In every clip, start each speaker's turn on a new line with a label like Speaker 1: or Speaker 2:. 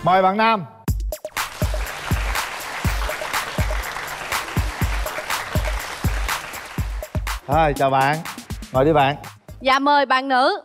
Speaker 1: Mời bạn nam. Thôi chào bạn. Ngồi đi bạn.
Speaker 2: Dạ mời bạn nữ.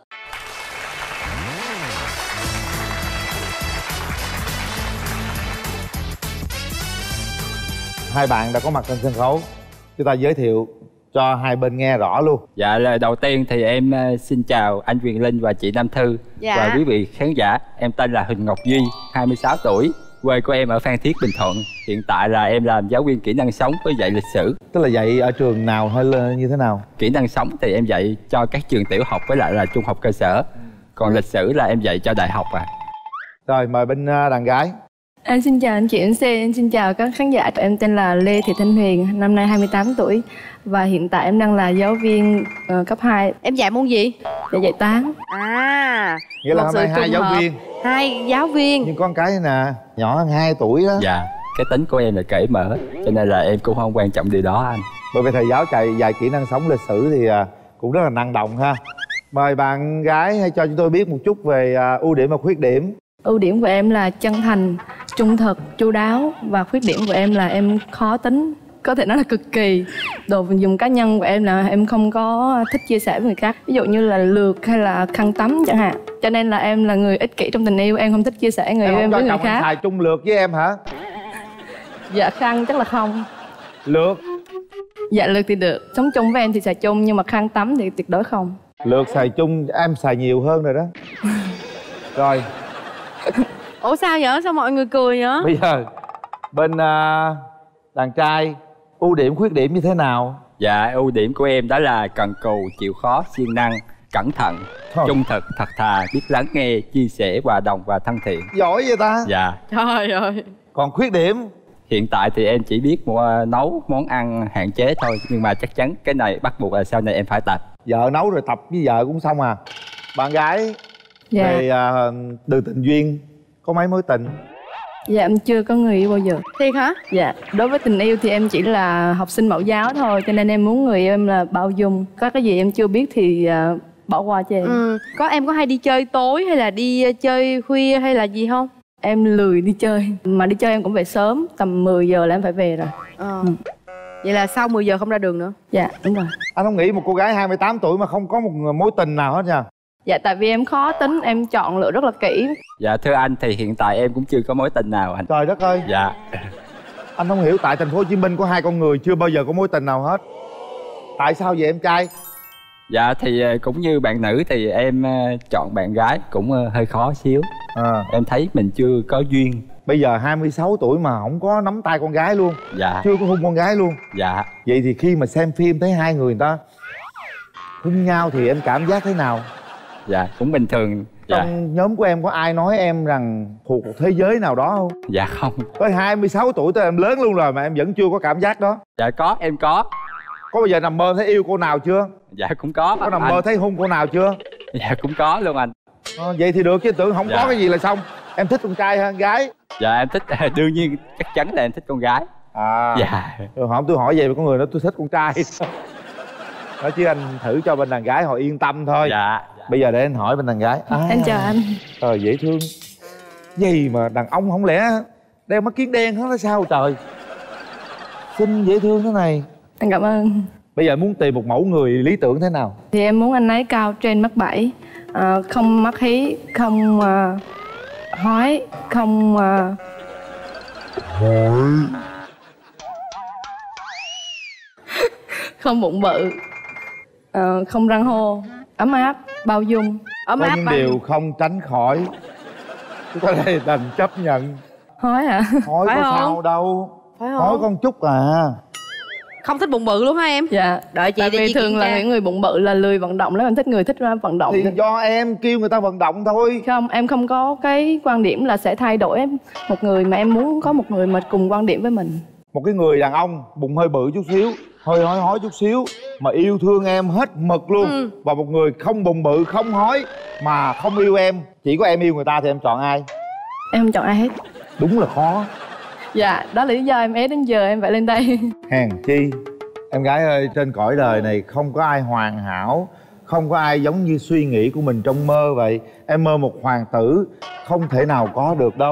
Speaker 1: Hai bạn đã có mặt trên sân khấu, chúng ta giới thiệu cho hai bên nghe rõ luôn.
Speaker 3: Dạ, là đầu tiên thì em xin chào anh Quyền Linh và chị Nam Thư.
Speaker 2: Dạ.
Speaker 3: Và quý vị khán giả. Em tên là Huỳnh Ngọc Duy, 26 tuổi. Quê của em ở Phan Thiết, Bình Thuận. Hiện tại là em làm giáo viên kỹ năng sống với dạy lịch sử.
Speaker 1: Tức là dạy ở trường nào hay là như thế nào?
Speaker 3: Kỹ năng sống thì em dạy cho các trường tiểu học với lại là trung học cơ sở. Còn lịch sử là em dạy cho đại học à.
Speaker 1: Rồi mời bên đàn gái.
Speaker 4: Em xin chào anh chị MC, em xin chào các khán giả. Em tên là Lê Thị Thanh Huyền, năm nay 28 tuổi. Và hiện tại em đang là giáo viên cấp 2.
Speaker 2: Em dạy môn gì?
Speaker 4: Để dạy toán.
Speaker 2: À,
Speaker 1: Nghĩa là hôm nay hai giáo viên.
Speaker 2: Hai giáo viên.
Speaker 1: Nhưng con cái nè, nhỏ hơn 2 tuổi đó.
Speaker 3: Dạ, cái tính của em là cởi mở, cho nên là em cũng không quan trọng điều đó anh.
Speaker 1: Bởi vì thầy giáo dạy kỹ năng sống lịch sử thì cũng rất là năng động ha. Mời bạn gái hãy cho chúng tôi biết một chút về ưu điểm và khuyết điểm.
Speaker 4: Ưu điểm của em là chân thành, trung thực, chu đáo. Và khuyết điểm của em là em khó tính, có thể nói là cực kỳ. Đồ dùng cá nhân của em là em không có thích chia sẻ với người khác. Ví dụ như là lược hay là khăn tắm chẳng hạn. Cho nên là em là người ích kỷ trong tình yêu. Em không thích chia sẻ người yêu em với người khác.
Speaker 1: Em xài chung lược với em hả?
Speaker 4: Dạ khăn chắc là không.
Speaker 1: Lược?
Speaker 4: Dạ lược thì được. Sống chung với em thì xài chung, nhưng mà khăn tắm thì tuyệt đối không.
Speaker 1: Lược xài chung, em xài nhiều hơn rồi đó. Rồi.
Speaker 2: Ủa sao vậy? Sao mọi người cười vậy?
Speaker 1: Bây giờ bên đàn trai, ưu điểm khuyết điểm như thế nào?
Speaker 3: Dạ, ưu điểm của em đó là cần cù, chịu khó, siêng năng, cẩn thận, trung thực, thật thà, biết lắng nghe, chia sẻ, hòa đồng và thân thiện.
Speaker 1: Giỏi vậy ta?
Speaker 3: Dạ.
Speaker 2: Trời ơi.
Speaker 1: Còn khuyết điểm?
Speaker 3: Hiện tại thì em chỉ biết nấu món ăn hạn chế thôi. Nhưng mà chắc chắn cái này bắt buộc là sau này em phải tập.
Speaker 1: Vợ nấu rồi tập với vợ cũng xong à. Bạn gái,
Speaker 4: dạ.
Speaker 1: Về từ tình duyên, có mấy mối tình?
Speaker 4: Dạ em chưa có người yêu bao giờ.
Speaker 2: Thiệt hả?
Speaker 4: Dạ, đối với tình yêu thì em chỉ là học sinh mẫu giáo thôi. Cho nên em muốn người yêu em là bao dung. Có cái gì em chưa biết thì bỏ qua cho em.
Speaker 2: Em có hay đi chơi tối hay là đi chơi khuya hay là gì không?
Speaker 4: Em lười đi chơi. Mà đi chơi em cũng về sớm, tầm 10 giờ là em phải về rồi.
Speaker 2: Vậy là sau 10 giờ không ra đường nữa?
Speaker 4: Dạ, đúng rồi.
Speaker 1: Anh không nghĩ một cô gái 28 tuổi mà không có một mối tình nào hết nha.
Speaker 4: Dạ, tại vì em khó tính, em chọn lựa rất là kỹ.
Speaker 3: Dạ, thưa anh thì hiện tại em cũng chưa có mối tình nào anh.
Speaker 1: Trời đất ơi.
Speaker 3: Dạ.
Speaker 1: Anh không hiểu tại thành phố Hồ Chí Minh có hai con người chưa bao giờ có mối tình nào hết. Tại sao vậy em trai?
Speaker 3: Dạ thì cũng như bạn nữ thì em chọn bạn gái cũng hơi khó xíu. Em thấy mình chưa có duyên.
Speaker 1: Bây giờ 26 tuổi mà không có nắm tay con gái luôn.
Speaker 3: Dạ.
Speaker 1: Chưa có hôn con gái luôn.
Speaker 3: Dạ.
Speaker 1: Vậy thì khi mà xem phim thấy hai người ta hôn nhau thì em cảm giác thế nào?
Speaker 3: Dạ cũng bình thường.
Speaker 1: Trong nhóm của em có ai nói em rằng thuộc một thế giới nào đó không?
Speaker 3: Dạ không.
Speaker 1: Tới 26 tuổi tới em lớn luôn rồi mà em vẫn chưa có cảm giác đó?
Speaker 3: Dạ có, em có.
Speaker 1: Có bao giờ nằm mơ thấy yêu cô nào chưa?
Speaker 3: Dạ cũng có.
Speaker 1: Có nằm mơ thấy hôn cô nào chưa?
Speaker 3: Dạ cũng có luôn anh.
Speaker 1: Vậy thì được chứ, tưởng không có cái gì là xong. Em thích con trai hơn gái?
Speaker 3: Dạ em thích, đương nhiên chắc chắn là em thích con gái. Dạ.
Speaker 1: Rồi tôi hỏi về con người đó tôi thích con trai. Nói chứ anh thử cho bên đàn gái họ yên tâm thôi.
Speaker 3: Dạ.
Speaker 1: Bây giờ để anh hỏi bên đàn gái.
Speaker 4: Em chào anh.
Speaker 1: Dễ thương. Gì mà đàn ông không lẽ đeo mắt kiến đen hết là sao trời? Xinh dễ thương thế này.
Speaker 4: Anh cảm ơn.
Speaker 1: Bây giờ muốn tìm một mẫu người lý tưởng thế nào?
Speaker 4: Thì em muốn anh ấy cao trên mắc 7, không mắc hí, không hói, không không bụng bự, không răng hô, ấm áp, bao dung.
Speaker 2: Ấm
Speaker 1: có
Speaker 2: áp
Speaker 1: những điều không tránh khỏi, chúng ta đây đành chấp nhận.
Speaker 4: Hói hả?
Speaker 1: Hói
Speaker 2: phải
Speaker 1: có
Speaker 2: không?
Speaker 1: sao đâu.
Speaker 2: Phải
Speaker 1: Hói
Speaker 2: không?
Speaker 1: con chút à.
Speaker 2: Không thích bụng bự luôn hả em?
Speaker 4: Dạ.
Speaker 2: Đợi chị.
Speaker 4: Tại vì thường là những người bụng bự là lười vận động lắm. Em thích người thích vận động.
Speaker 1: Thì do em kêu người ta vận động thôi.
Speaker 4: Không, em không có cái quan điểm là sẽ thay đổi một người, mà em muốn có một người mà cùng quan điểm với mình.
Speaker 1: Một cái người đàn ông bụng hơi bự chút xíu, hơi hói chút xíu mà yêu thương em hết mực luôn. Và một người không bụng bự, không hói mà không yêu em, chỉ có em yêu người ta thì em chọn ai?
Speaker 4: Em không chọn ai hết.
Speaker 1: Đúng là khó.
Speaker 4: Dạ, đó là lý do em ế đến giờ em phải lên đây.
Speaker 1: Hèn chi. Em gái ơi, trên cõi đời này không có ai hoàn hảo, không có ai giống như suy nghĩ của mình trong mơ vậy. Em mơ một hoàng tử không thể nào có được đâu.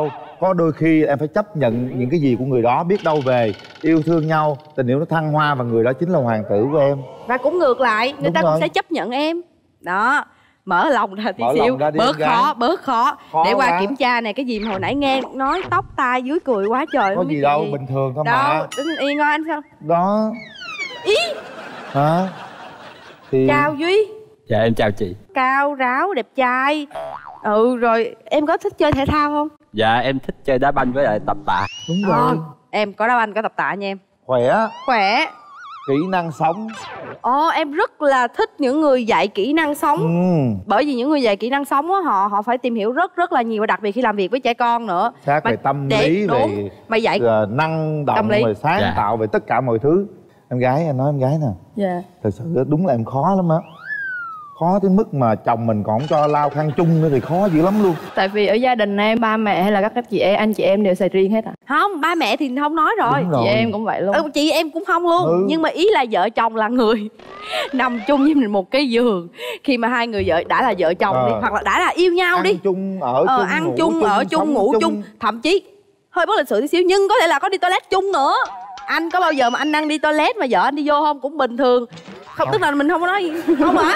Speaker 1: có đôi khi em phải chấp nhận những cái gì của người đó, biết đâu về yêu thương nhau, tình yêu nó thăng hoa và người đó chính là hoàng tử của em.
Speaker 2: Và cũng ngược lại, người
Speaker 1: Đúng
Speaker 2: ta
Speaker 1: rồi.
Speaker 2: cũng sẽ chấp nhận em. Đó, mở lòng ra tí
Speaker 1: Mở
Speaker 2: xíu,
Speaker 1: lòng ra đi
Speaker 2: bớt
Speaker 1: em
Speaker 2: khó,
Speaker 1: gái.
Speaker 2: bớt khó.
Speaker 1: Khó
Speaker 2: Để qua
Speaker 1: quá.
Speaker 2: kiểm tra này, cái gì mà hồi nãy nghe nói tóc tai dưới cười quá trời.
Speaker 1: Có
Speaker 2: không biết
Speaker 1: gì
Speaker 2: chuyện
Speaker 1: đâu, bình thường thôi
Speaker 2: đâu,
Speaker 1: mà.
Speaker 2: tính yên ngồi anh sao?
Speaker 1: Đó.
Speaker 2: Ý.
Speaker 1: Hả? Thì
Speaker 2: Chào Duy.
Speaker 3: Dạ em chào chị.
Speaker 2: Cao ráo, đẹp trai. Ừ, rồi em có thích chơi thể thao không?
Speaker 3: Dạ em thích chơi đá banh với lại tập tạ.
Speaker 1: đúng rồi.
Speaker 2: Em có đá banh, có tập tạ nha em.
Speaker 1: Khỏe,
Speaker 2: Khỏe.
Speaker 1: kỹ năng sống.
Speaker 2: Em rất là thích những người dạy kỹ năng sống. Bởi vì những người dạy kỹ năng sống á, họ phải tìm hiểu rất là nhiều, và đặc biệt khi làm việc với trẻ con nữa.
Speaker 1: Sát về tâm lý,
Speaker 2: đúng,
Speaker 1: về
Speaker 2: mà dạy
Speaker 1: năng
Speaker 2: tâm
Speaker 1: động,
Speaker 2: lý.
Speaker 1: về sáng
Speaker 3: Dạ.
Speaker 1: tạo, về tất cả mọi thứ. Em gái, anh nói em gái nè,
Speaker 4: Dạ.
Speaker 1: thật sự đúng là em khó lắm á. Khó tới mức mà chồng mình còn không cho lau khăn chung nữa thì khó dữ lắm luôn.
Speaker 4: Tại vì ở gia đình em, ba mẹ hay là các chị em, anh chị em đều xài riêng hết à.
Speaker 2: Không, ba mẹ thì không nói rồi.
Speaker 1: Đúng rồi.
Speaker 4: Chị em cũng vậy luôn.
Speaker 2: Chị em cũng không luôn.
Speaker 1: Ừ.
Speaker 2: Nhưng mà ý là vợ chồng là người nằm chung với mình một cái giường. Khi mà hai người đã là vợ chồng đi, hoặc là đã là yêu nhau
Speaker 1: Ăn
Speaker 2: đi,
Speaker 1: chung, ở chung,
Speaker 2: ăn
Speaker 1: ngủ
Speaker 2: chung, ở chung,
Speaker 1: sống
Speaker 2: ngủ chung. Thậm chí hơi bất lịch sự tí xíu, nhưng có thể là có đi toilet chung nữa. Anh có bao giờ mà anh đang đi toilet mà vợ anh đi vô không? Cũng bình thường. Không, tức là mình không có nói gì. Không hả?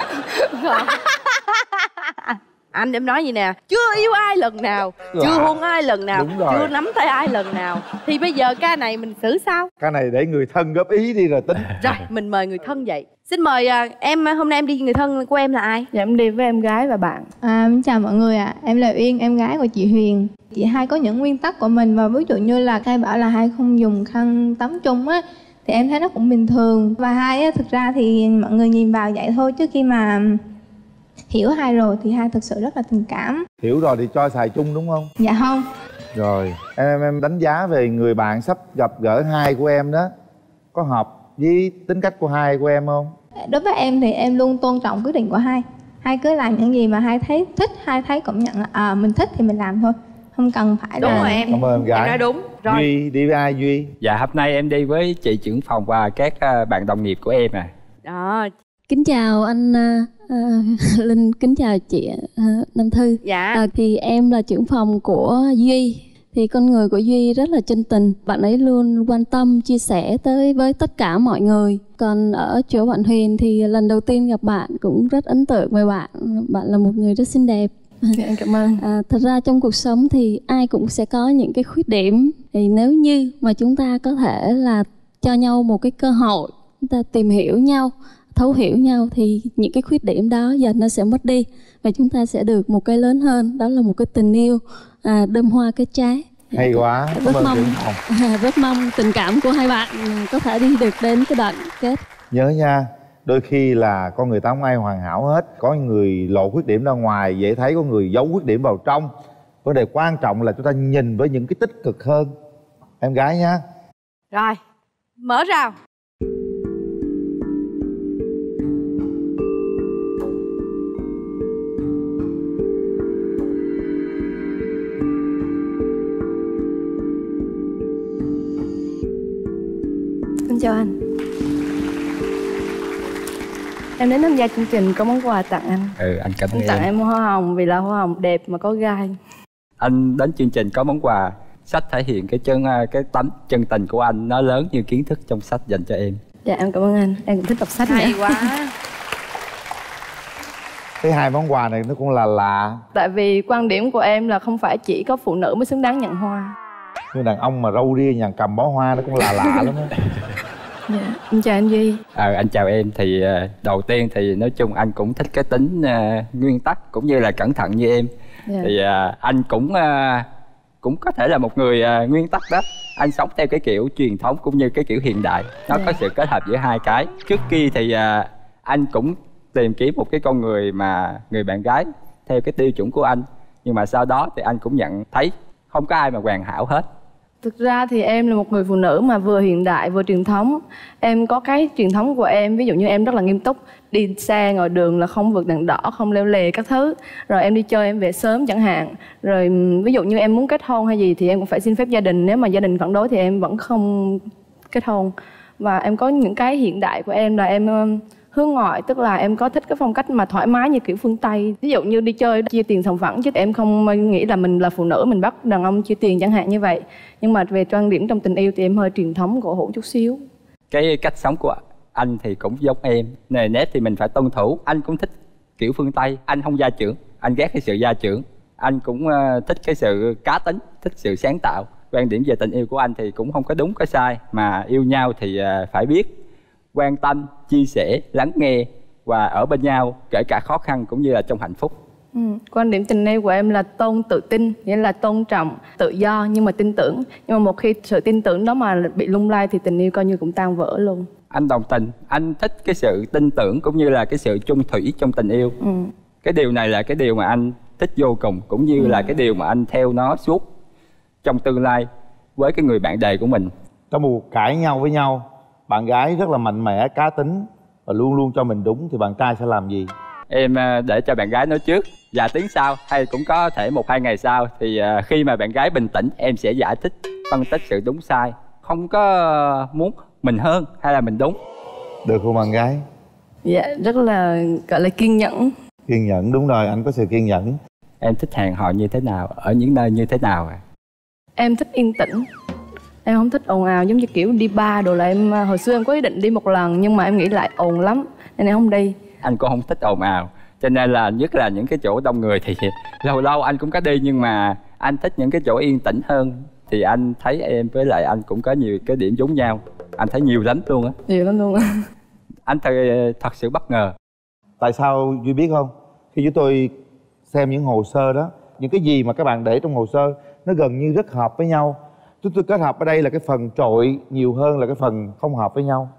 Speaker 2: Anh em nói gì nè, chưa yêu ai lần nào, chưa hôn ai lần nào,
Speaker 1: Đúng rồi.
Speaker 2: chưa nắm tay ai lần nào, thì bây giờ ca này mình xử sao?
Speaker 1: Cái này để người thân góp ý đi rồi tính.
Speaker 2: Rồi mình mời người thân vậy. Xin mời em, hôm nay em đi, người thân của em là ai?
Speaker 4: Dạ em đi với em gái và bạn.
Speaker 5: Chào mọi người ạ. Em là Uyên, em gái của chị Huyền. Chị hai có những nguyên tắc của mình, và ví dụ như là hai bảo là hai không dùng khăn tắm chung á, thì em thấy nó cũng bình thường. Và hai á, thực ra thì mọi người nhìn vào vậy thôi, chứ khi mà hiểu hai rồi thì hai thực sự rất là tình cảm.
Speaker 1: Hiểu rồi thì cho xài chung đúng không?
Speaker 5: Dạ không.
Speaker 1: Rồi em đánh giá về người bạn sắp gặp gỡ hai của em đó, có hợp với tính cách của hai của em không?
Speaker 5: Đối với em thì em luôn tôn trọng quyết định của hai. Hai cứ làm những gì mà hai thấy thích, hai thấy cũng nhận là mình thích thì mình làm thôi, không cần phải
Speaker 2: Đúng
Speaker 5: là...
Speaker 2: rồi em.
Speaker 1: Cảm ơn em gái.
Speaker 2: Em nói đúng. Rồi.
Speaker 1: Duy đi với ai Duy?
Speaker 3: Dạ hôm nay em đi với chị trưởng phòng và các bạn đồng nghiệp của em à.
Speaker 2: Đó.
Speaker 6: Kính chào anh Linh, kính chào chị Nam Thư.
Speaker 2: Dạ.
Speaker 6: Thì em là trưởng phòng của Duy. Thì con người của Duy rất là chân tình. Bạn ấy luôn quan tâm, chia sẻ với tất cả mọi người. Còn ở chỗ bạn Huyền thì lần đầu tiên gặp bạn cũng rất ấn tượng với bạn. Bạn là một người rất xinh đẹp.
Speaker 4: Dạ, em cảm ơn.
Speaker 6: Thật ra trong cuộc sống thì ai cũng sẽ có những cái khuyết điểm. Thì nếu như mà chúng ta có thể là cho nhau một cái cơ hội, chúng ta tìm hiểu nhau, thấu hiểu nhau, thì những cái khuyết điểm đó dần nó sẽ mất đi, và chúng ta sẽ được một cái lớn hơn, đó là một cái tình yêu đơm hoa kết trái.
Speaker 1: Hay quá. Cảm
Speaker 6: Rất
Speaker 1: ơn
Speaker 6: mong,
Speaker 1: trưởng phòng.
Speaker 6: rất mong tình cảm của hai bạn có thể đi được đến cái đoạn kết.
Speaker 1: Nhớ nha, đôi khi là con người ta không ai hoàn hảo hết. Có người lộ khuyết điểm ra ngoài dễ thấy, có người giấu khuyết điểm vào trong. Vấn đề quan trọng là chúng ta nhìn với những cái tích cực hơn. Em gái nhá.
Speaker 2: Rồi. Mở rào.
Speaker 4: Xin chào anh. Em đến tham gia chương trình có món quà tặng anh.
Speaker 3: Anh cảm ơn
Speaker 4: Anh tặng em hoa hồng vì là hoa hồng đẹp mà có gai.
Speaker 3: Anh đến chương trình có món quà, sách thể hiện cái tấm chân tình của anh nó lớn như kiến thức trong sách dành cho em.
Speaker 4: Dạ em cảm ơn anh. Em cũng thích đọc sách
Speaker 2: Hay
Speaker 4: nữa.
Speaker 2: quá.
Speaker 1: Cái hai món quà này nó cũng là lạ.
Speaker 4: Tại vì quan điểm của em là không phải chỉ có phụ nữ mới xứng đáng nhận hoa.
Speaker 1: Người đàn ông mà râu ria nhà cầm bó hoa nó cũng lạ lắm á.
Speaker 4: Dạ, em chào anh Duy.
Speaker 3: Anh chào em. Thì đầu tiên thì nói chung anh cũng thích cái tính nguyên tắc cũng như là cẩn thận như em.
Speaker 4: Dạ.
Speaker 3: Thì anh cũng có thể là một người nguyên tắc đó. Anh sống theo cái kiểu truyền thống cũng như cái kiểu hiện đại. Nó có sự kết hợp giữa hai cái. Trước kia thì anh cũng tìm kiếm một cái con người mà người bạn gái theo cái tiêu chuẩn của anh. Nhưng mà sau đó thì anh cũng nhận thấy không có ai mà hoàn hảo hết.
Speaker 4: Thực ra thì em là một người phụ nữ mà vừa hiện đại vừa truyền thống. Em có cái truyền thống của em, ví dụ như em rất là nghiêm túc. Đi xe ngoài đường là không vượt đèn đỏ, không leo lề các thứ. Rồi em đi chơi em về sớm chẳng hạn. Rồi ví dụ như em muốn kết hôn hay gì thì em cũng phải xin phép gia đình. Nếu mà gia đình phản đối thì em vẫn không kết hôn. Và em có những cái hiện đại của em là em hướng ngoại, tức là em có thích cái phong cách mà thoải mái như kiểu phương Tây. Ví dụ như đi chơi chia tiền sòng phẳng, chứ em không nghĩ là mình là phụ nữ mình bắt đàn ông chia tiền chẳng hạn như vậy. Nhưng mà về quan điểm trong tình yêu thì em hơi truyền thống cổ hủ chút xíu.
Speaker 3: Cái cách sống của anh thì cũng giống em, nề nếp thì mình phải tuân thủ. Anh cũng thích kiểu phương Tây, anh không gia trưởng, anh ghét cái sự gia trưởng. Anh cũng thích cái sự cá tính, thích sự sáng tạo. Quan điểm về tình yêu của anh thì cũng không có đúng có sai, mà yêu nhau thì phải biết quan tâm, chia sẻ, lắng nghe và ở bên nhau kể cả khó khăn cũng như là trong hạnh phúc.
Speaker 4: Quan điểm tình yêu của em là tôn tự tin, nghĩa là tôn trọng, tự do nhưng mà tin tưởng. Nhưng mà một khi sự tin tưởng đó mà bị lung lay thì tình yêu coi như cũng tan vỡ luôn.
Speaker 3: Anh đồng tình, anh thích cái sự tin tưởng cũng như là cái sự chung thủy trong tình yêu. Cái điều này là cái điều mà anh thích vô cùng, cũng như là cái điều mà anh theo nó suốt trong tương lai với cái người bạn đời của mình.
Speaker 1: Trong một cuộc cãi nhau với nhau, bạn gái rất là mạnh mẽ, cá tính và luôn luôn cho mình đúng, thì bạn trai sẽ làm gì?
Speaker 3: Em để cho bạn gái nói trước, và tiếng sau hay cũng có thể 1-2 ngày sau thì khi mà bạn gái bình tĩnh em sẽ giải thích, phân tích sự đúng sai, không có muốn mình hơn hay là mình đúng.
Speaker 1: Được không bạn gái?
Speaker 4: Dạ, rất là gọi là kiên nhẫn.
Speaker 1: Kiên nhẫn, đúng rồi, anh có sự kiên nhẫn.
Speaker 3: Em thích hẹn hò như thế nào, ở những nơi như thế nào ạ?
Speaker 4: Em thích yên tĩnh. Em không thích ồn ào, giống như kiểu đi bar đồ là em hồi xưa em có ý định đi một lần nhưng mà em nghĩ lại ồn lắm nên em không đi.
Speaker 3: Anh cũng không thích ồn ào, cho nên là nhất là những cái chỗ đông người thì lâu lâu anh cũng có đi, nhưng mà anh thích những cái chỗ yên tĩnh hơn. Thì anh thấy em với lại anh cũng có nhiều cái điểm giống nhau, anh thấy nhiều lắm luôn á.
Speaker 4: Nhiều lắm luôn á.
Speaker 3: Anh thật sự bất ngờ.
Speaker 1: Tại sao Duy biết không? Khi chúng tôi xem những hồ sơ đó, những cái gì mà các bạn để trong hồ sơ nó gần như rất hợp với nhau. Chúng tôi kết hợp ở đây là cái phần trội nhiều hơn là cái phần không hợp với nhau.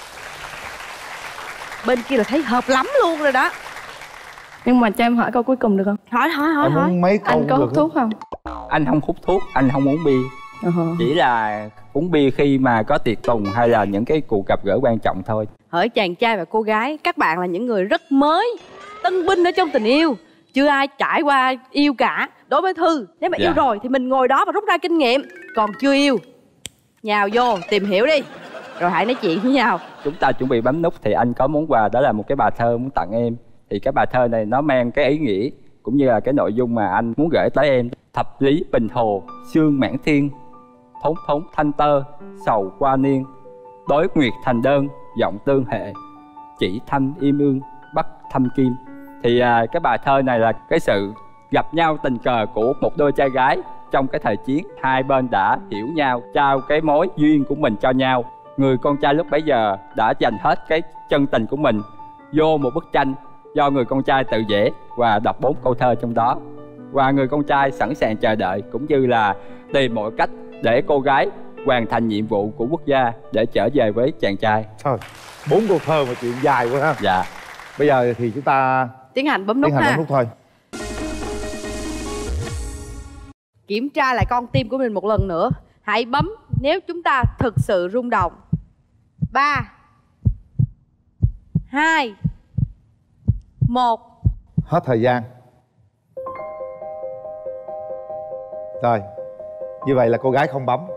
Speaker 2: Bên kia là thấy hợp lắm luôn rồi đó.
Speaker 4: Nhưng mà cho em hỏi câu cuối cùng được không?
Speaker 2: Hỏi.
Speaker 1: Mấy câu
Speaker 4: Anh có hút thuốc không?
Speaker 3: Anh không hút thuốc, anh không uống bia. Chỉ là uống bia khi mà có tiệc tùng hay là những cái cuộc gặp gỡ quan trọng thôi.
Speaker 2: Hỡi chàng trai và cô gái, các bạn là những người rất mới, tân binh ở trong tình yêu, chưa ai trải qua yêu cả. Đối với Thư, nếu mà yêu rồi thì mình ngồi đó và rút ra kinh nghiệm. Còn chưa yêu, nhào vô tìm hiểu đi, rồi hãy nói chuyện với nhau.
Speaker 3: Chúng ta chuẩn bị bấm nút thì anh có món quà, đó là một cái bài thơ muốn tặng em. Thì cái bài thơ này nó mang cái ý nghĩa cũng như là cái nội dung mà anh muốn gửi tới em. Thập lý bình hồ, sương mãn thiên, thốn thốn thanh tơ, sầu qua niên, đối nguyệt thành đơn, giọng tương hệ, chỉ thanh im ương, bắt thăm kim. Thì cái bài thơ này là cái sự gặp nhau tình cờ của một đôi trai gái trong cái thời chiến. Hai bên đã hiểu nhau, trao cái mối duyên của mình cho nhau. Người con trai lúc bấy giờ đã dành hết cái chân tình của mình vô một bức tranh do người con trai tự vẽ và đọc 4 câu thơ trong đó. Và người con trai sẵn sàng chờ đợi cũng như là tìm mọi cách để cô gái hoàn thành nhiệm vụ của quốc gia để trở về với chàng trai.
Speaker 1: Thôi, 4 câu thơ mà chuyện dài quá ha.
Speaker 3: Dạ.
Speaker 1: Bây giờ thì chúng ta
Speaker 2: tiến hành bấm nút ha.
Speaker 1: Bấm nút thôi.
Speaker 2: Kiểm tra lại con tim của mình một lần nữa. Hãy bấm nếu chúng ta thực sự rung động. 3 2 1.
Speaker 1: Hết thời gian. Rồi, như vậy là cô gái không bấm.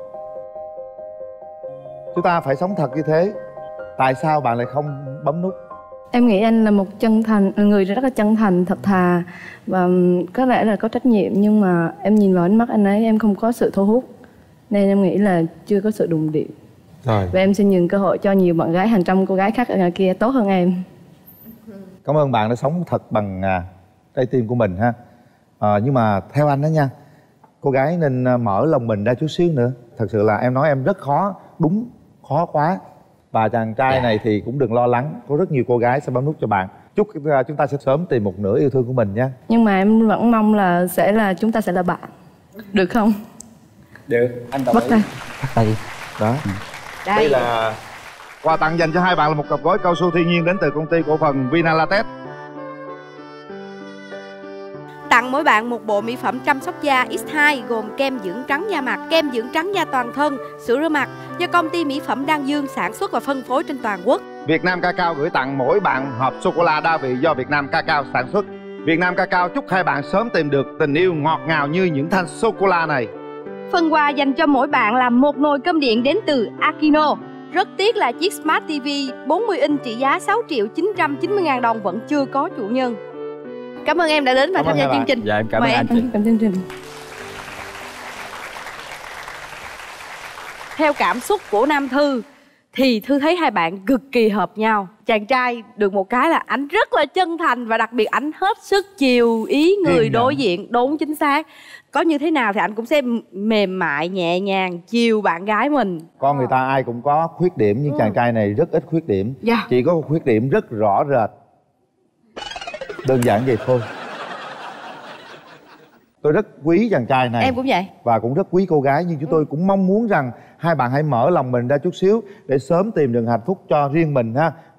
Speaker 1: Chúng ta phải sống thật như thế. Tại sao bạn lại không bấm nút?
Speaker 4: Em nghĩ anh là một người rất là chân thành, thật thà và có lẽ là có trách nhiệm, nhưng mà em nhìn vào ánh mắt anh ấy em không có sự thu hút, nên em nghĩ là chưa có sự đụng điệu.
Speaker 1: Rồi.
Speaker 4: Và em xin nhường cơ hội cho nhiều bạn gái, hàng trăm cô gái khác ở ngoài kia tốt hơn em.
Speaker 1: Cảm ơn bạn đã sống thật bằng trái tim của mình ha. Nhưng mà theo anh đó nha, cô gái nên mở lòng mình ra chút xíu nữa. Thật sự là em nói em rất khó, đúng, khó quá. Và chàng trai này thì cũng đừng lo lắng, có rất nhiều cô gái sẽ bấm nút cho bạn. Chúc chúng ta sẽ sớm tìm một nửa yêu thương của mình nha.
Speaker 4: Nhưng mà em vẫn mong là chúng ta sẽ là bạn. Được không?
Speaker 3: Được, anh đồng ý.
Speaker 4: Bắt tay.
Speaker 1: Đó. Đây là quà tặng dành cho hai bạn là một cặp gối cao su thiên nhiên đến từ công ty cổ phần Vinalatex.
Speaker 2: Tặng mỗi bạn một bộ mỹ phẩm chăm sóc da X2 gồm kem dưỡng trắng da mặt, kem dưỡng trắng da toàn thân, sữa rửa mặt do công ty mỹ phẩm Đan Dương sản xuất và phân phối trên toàn quốc.
Speaker 1: Việt Nam Cacao gửi tặng mỗi bạn hộp sô-cô-la đa vị do Việt Nam Cacao sản xuất. Việt Nam Cacao chúc hai bạn sớm tìm được tình yêu ngọt ngào như những thanh sô-cô-la này.
Speaker 2: Phần quà dành cho mỗi bạn là một nồi cơm điện đến từ Akino. Rất tiếc là chiếc Smart TV 40 inch trị giá 6.990.000 đồng vẫn chưa có chủ nhân. Cảm ơn em đã đến và tham gia chương trình.
Speaker 3: Dạ em cảm ơn
Speaker 2: Mời
Speaker 3: anh chị.
Speaker 4: Cảm chương trình.
Speaker 2: Theo cảm xúc của Nam Thư thì Thư thấy hai bạn cực kỳ hợp nhau. Chàng trai được một cái là ảnh rất là chân thành và đặc biệt ảnh hết sức chiều ý người đối diện. Đúng, chính xác. Có như thế nào thì ảnh cũng sẽ mềm mại, nhẹ nhàng chiều bạn gái mình.
Speaker 1: Con người ta ai cũng có khuyết điểm, nhưng chàng trai này rất ít khuyết điểm. Chỉ có một khuyết điểm rất rõ rệt. Đơn giản vậy thôi. Tôi rất quý chàng trai này.
Speaker 2: Em cũng vậy.
Speaker 1: Và cũng rất quý cô gái. Nhưng chúng tôi cũng mong muốn rằng hai bạn hãy mở lòng mình ra chút xíu để sớm tìm được hạnh phúc cho riêng mình ha.